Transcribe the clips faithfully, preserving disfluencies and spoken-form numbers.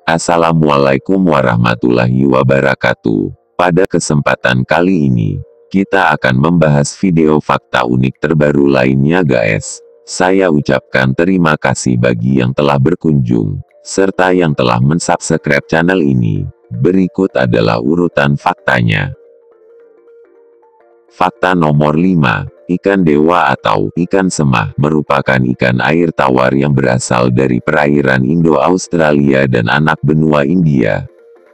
Assalamualaikum warahmatullahi wabarakatuh. Pada kesempatan kali ini, kita akan membahas video fakta unik terbaru lainnya guys. Saya ucapkan terima kasih bagi yang telah berkunjung, serta yang telah mensubscribe channel ini. Berikut adalah urutan faktanya. Fakta nomor lima. Ikan dewa atau ikan semah merupakan ikan air tawar yang berasal dari perairan Indo-Australia dan anak benua India.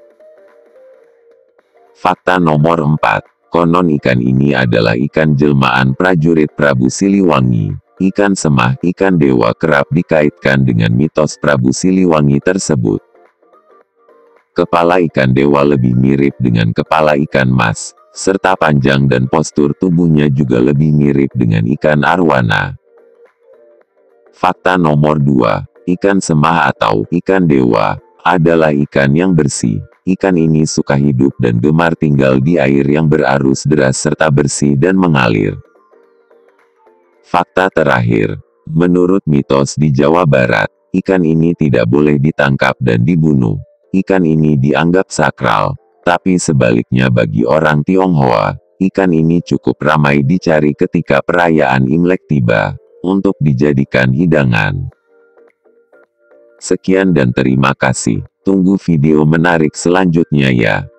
Fakta nomor empat. Konon ikan ini adalah ikan jelmaan prajurit Prabu Siliwangi. Ikan semah, ikan dewa kerap dikaitkan dengan mitos Prabu Siliwangi tersebut. Kepala ikan dewa lebih mirip dengan kepala ikan mas, serta panjang dan postur tubuhnya juga lebih mirip dengan ikan arwana. Fakta nomor dua. Ikan semah atau ikan dewa adalah ikan yang bersih. Ikan ini suka hidup dan gemar tinggal di air yang berarus deras serta bersih dan mengalir. Fakta terakhir. Menurut mitos di Jawa Barat, ikan ini tidak boleh ditangkap dan dibunuh. Ikan ini dianggap sakral. Tapi sebaliknya bagi orang Tionghoa, ikan ini cukup ramai dicari ketika perayaan Imlek tiba, untuk dijadikan hidangan. Sekian dan terima kasih. Tunggu video menarik selanjutnya ya.